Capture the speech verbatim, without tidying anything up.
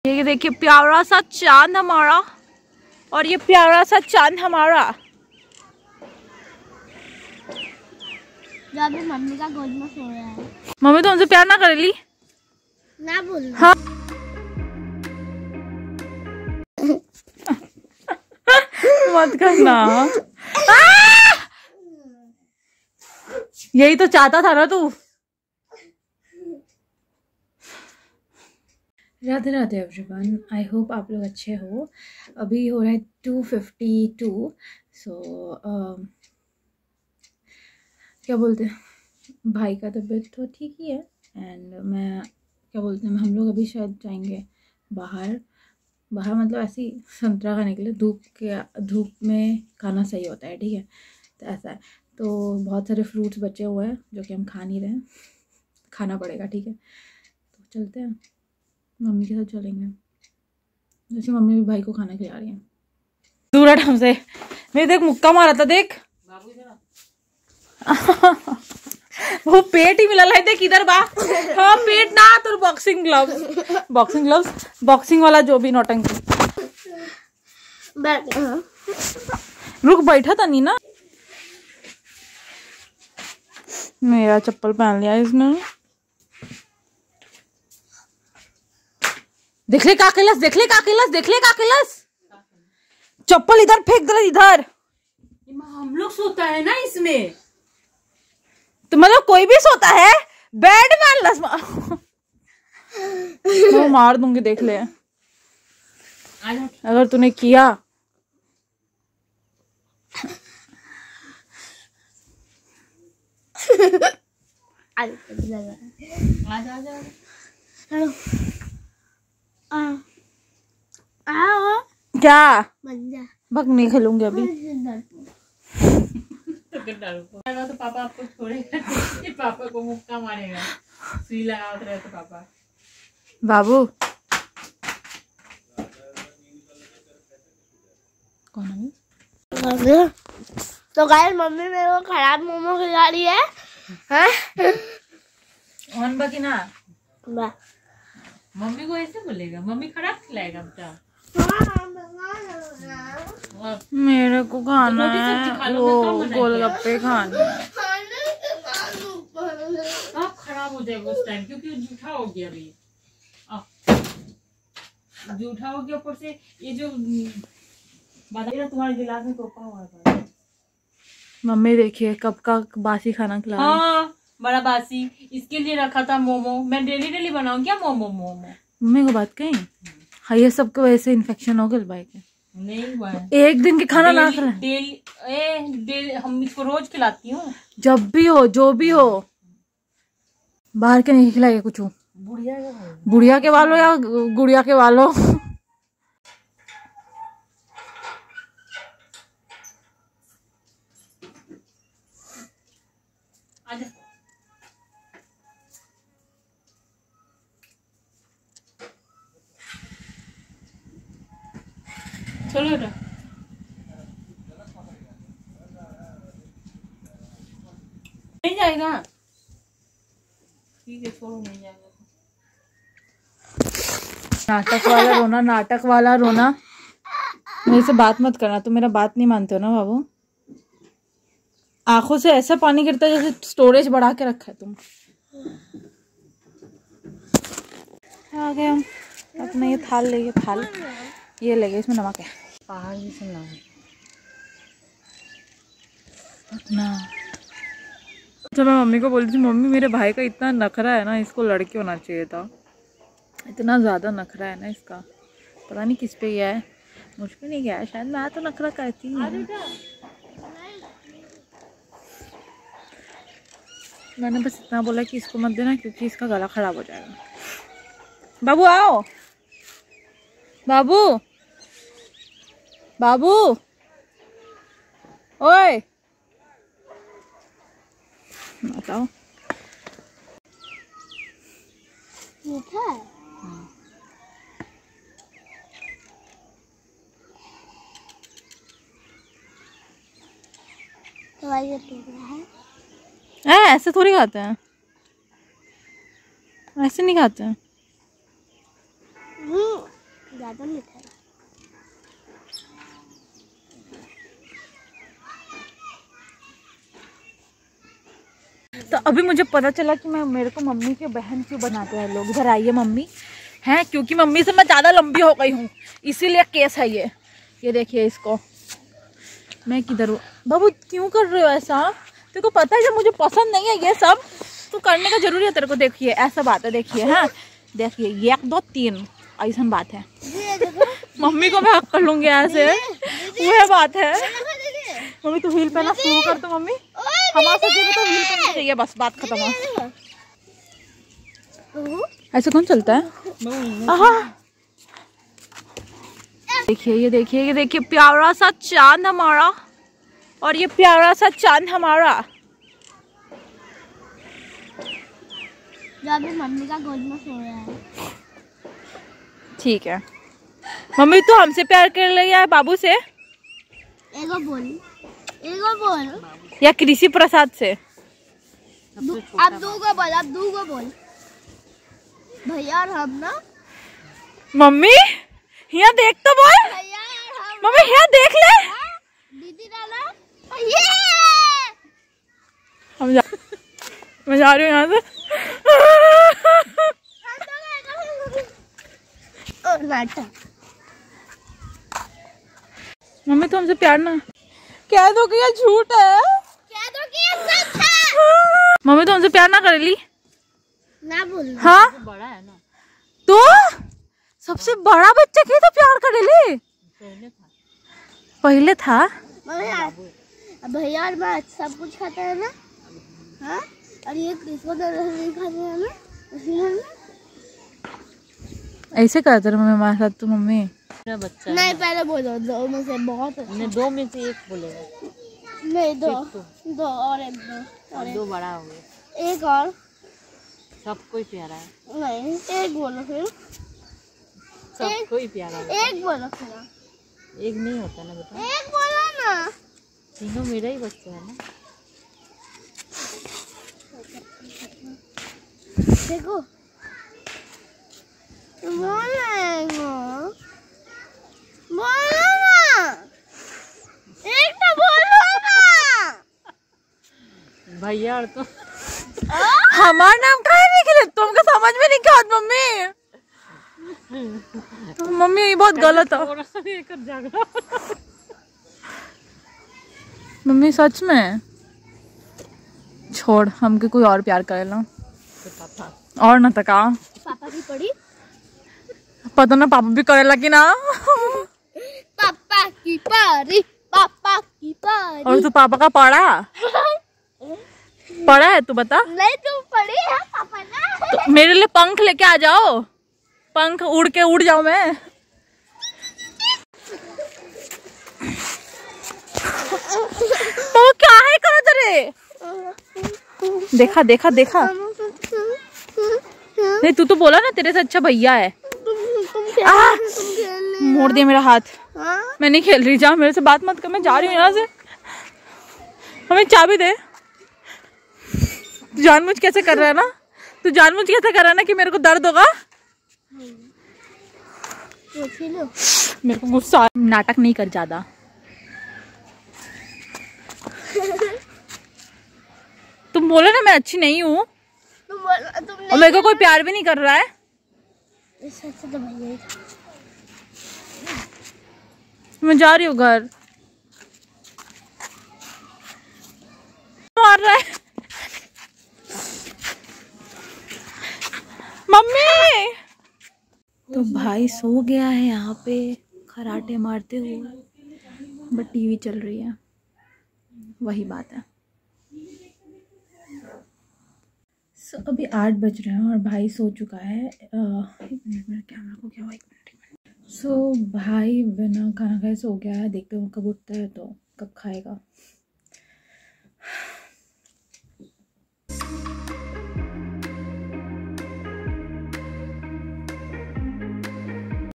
ये देखिए प्यारा सा चांद हमारा, और ये प्यारा सा चांद हमारा जो अभी मम्मी का गोद में सो रहा है। मम्मी तो हमसे प्यार ना करेली ना बोल। हाँ। मत करना। यही तो चाहता था ना तू। Radhe Radhe everyone, I hope आप लोग अच्छे हो। अभी हो रहा है टू फिफ्टी टू। सो क्या बोलते हैं, भाई का तबीयत तो ठीक ही है। एंड मैं क्या बोलते हैं, हम लोग अभी शायद जाएंगे बाहर। बाहर मतलब ऐसी संतरा खाने के लिए, धूप के धूप में खाना सही होता है, ठीक है। तो ऐसा है, तो बहुत सारे फ्रूट्स बचे हुए हैं जो कि हम खा नहीं रहे हैं, खाना पड़ेगा, ठीक है। तो चलते हैं, मम्मी के साथ चलेंगे। जैसे मम्मी भी भाई को खाना खिला रही है। दूर हट हमसे, मैं देख मुक्का मारा था देख। वो पेट ही मिला थे किधर बा। हाँ पेट ना, तो boxing gloves, boxing gloves boxing वाला जो भी नौटंकी। रुक बैठा था नहीं ना। मेरा चप्पल पहन लिया इसने। देख ले काकिलस, देख ले काकिलस, देख ले काकिलस। चप्पल इधर फेंक दे, इधर। हम लोग सोता है ना इसमें, तो मतलब कोई भी सोता है। बेड में लस मैं मार दूंगी, देख ले अगर तूने किया। क्या भग नहीं खेलूंगी अभी। तो पापा आपको छोड़ेगा, पापा को मुक्का मारेगा, सुई लगा रहे तो पापा। बाबू कौन है? तो गाइस मम्मी मेरे को खराब मोमो खिला रही है। हैं? ऑन बाकी ना बा मम्मी को ऐसे बोलेगा, मम्मी खराब खिलाएगा बेटा। मेरे को खाना है, वो गोलगप्पे खाना है। आप खराब हो जाएगा उस टाइम, क्योंकि जूठा हो गया अभी, जूठा हो गया। ऊपर से ये जो बादाम तुम्हारे गिलास में टोपा हुआ है। मम्मी देखिए कब का बासी खाना खिला। हाँ बड़ा बासी, इसके लिए रखा था मोमो। मैं डेली डेली बनाऊं क्या मोमो? मोमो मम्मी को बात कहीं। हाँ ये सबको वैसे इन्फेक्शन हो गया भाई के। नहीं हुआ है, एक दिन के खाना ना खिला। डेली ए डेली हम इसको रोज खिलाती हूँ। जब भी हो जो भी हो, बाहर के नहीं खिलाएगा कुछ। बुढ़िया बुढ़िया के वालों या गुड़िया के वालों। चलो ना, नहीं जाएगा, ठीक है छोड़ो, नहीं जाएगा। नाटक वाला रोना, नाटक वाला रोना। मेरे से बात मत करना, तुम मेरा बात नहीं मानते हो ना बाबू। आंखों से ऐसा पानी गिरता है जैसे स्टोरेज बढ़ा के रखा है तुम। आ गए हम अपना ये थाल ले, ये थाल ये ले गए, इसमें नमक है। पहाड़ जैसे ना अपना तो मैं मम्मी को बोली थी, मम्मी मेरे भाई का इतना नखरा है ना, इसको लड़की होना चाहिए था। इतना ज़्यादा नखरा है ना इसका, पता नहीं किस पे गया है, मुझ पे नहीं गया है शायद। मैं तो नखरा करती हूँ। मैंने बस इतना बोला कि इसको मत देना क्योंकि इसका गला खराब हो जाएगा। बाबू आओ, बाबू बाबू ओए बताओ। मीठा है। तो ये टुकड़ा है। ए, ऐसे थोड़ी खाते हैं, ऐसे नहीं खाते हैं। ज्यादा मीठा है। तो अभी मुझे पता चला कि मैं मेरे को मम्मी के बहन क्यों बनाते हैं लोग। इधर आइए मम्मी हैं, क्योंकि मम्मी से मैं ज़्यादा लंबी हो गई हूँ, इसीलिए केस है ये। ये देखिए इसको। मैं किधर हूँ बाबू, क्यों कर रहे हो ऐसा? तेरे को पता है जब मुझे पसंद नहीं है ये सब तो करने का जरूरी है तेरे को। देखिए ऐसा बात है, देखिए हाँ, देखिए ये एक दो तीन ऐसा बात है। मम्मी को मैं हक कर लूंगी ऐसे, वह बात है। मम्मी तू हील पहना शुरू कर। तो मम्मी हमारे सच्चे में तो हील पहनना चाहिए, बस बात खत्म है। ऐसे कौन चलता है? देखिए ये देखिए ये देखिए प्यारा सा चांद हमारा, और ये प्यारा सा चांद हमारा। जो अभी मम्मी का गोद में सो रहा है। ठीक है मम्मी, तो हमसे प्यार कर ले या बाबू से? एगो बोल, एगो बोल, या कृषि प्रसाद से? अब दो को बोल, अब दो को बोल। भैया और हम ना। मम्मी यहाँ देख तो बोल। भैया और हम। मम्मी यहाँ देख ले। दीदी डाला। ये हम जा मैं जा रही हूँ यहाँ से। मम्मी तो हमसे प्यार ना कह दो कि ये झूठ है। कह दो कि ये सच है। मम्मी तो हमसे प्यार ना करेली ना बोल। हाँ बड़ा है ना, तो सबसे बड़ा बच्चा की तो प्यार करेली। पहले था पहले था। भैया और मैं सब कुछ खाते हैं ना, हाँ, और ये इसको तो नहीं खाते हैं ना, इसलिए ऐसे करते रहो मम्मी हमारे साथ। तो मम्मी मेरा बच्चा नहीं, पहले बोलो दो में से बहुत अच्छा। है। दो में से एक बोलेगा, नहीं दो, तो। दो और एक दो और दो बड़ा हो गया, एक और सबको ही प्यारा है। नहीं, एक बोलो फिर, सबको ही प्यारा है। एक बोलो फिर, एक नहीं होता ना बेटा, एक बोलो ना। तीनों मेरा ही बच्चा है ना। देखो बोलेंगे, बोलो ना, एक तो बोलो ना। भैया और तो हमारा नाम काहे नहीं खिले? तुमको समझ में नहीं क्या आता मम्मी? मम्मी ये बहुत गलत है मम्मी, सच में छोड़, हमके कोई और प्यार करे लो और ना तका। पापा की पड़ी, पता ना पापा भी करेला कि ना। पापा की परी, पापा की परी। और तू पापा का पढ़ा पढ़ा है तू बता? नहीं तू पड़ी है पापा ना। तो मेरे लिए पंख लेके आ जाओ, पंख उड़ के उड़ जाऊं मैं। तो क्या है करो तेरे? देखा देखा देखा। नहीं तू तो बोला ना तेरे से अच्छा भैया है। आ, मोड़ दे मेरा हाथ। मैं नहीं खेल रही, जा मेरे से बात मत कर, मैं जा रही हूँ यहाँ से। हमें चाबी दे। तू जानबूझ कैसे कर रहा है ना, तू जानबूझ कैसे कर रहा है ना कि मेरे को दर्द होगा। मेरे को गुस्सा, नाटक नहीं कर ज्यादा। तुम बोलो ना मैं अच्छी नहीं हूँ, और मेरे को कोई प्यार भी नहीं कर रहा है। तो भैया मैं जा रही हूँ घर। मार रहा है मम्मी। तो भाई सो गया है यहाँ पे खराटे मारते हुए, बट टीवी चल रही है, वही बात है। सो so, अभी आठ बज रहे हैं और भाई सो चुका है। एक मिनट, मेरे कैमरा को क्या हुआ, एक मिनट एक मिनट। सो so, भाई बिना खाना खाए सो गया है। देखते हो कब उठता है तो कब खाएगा।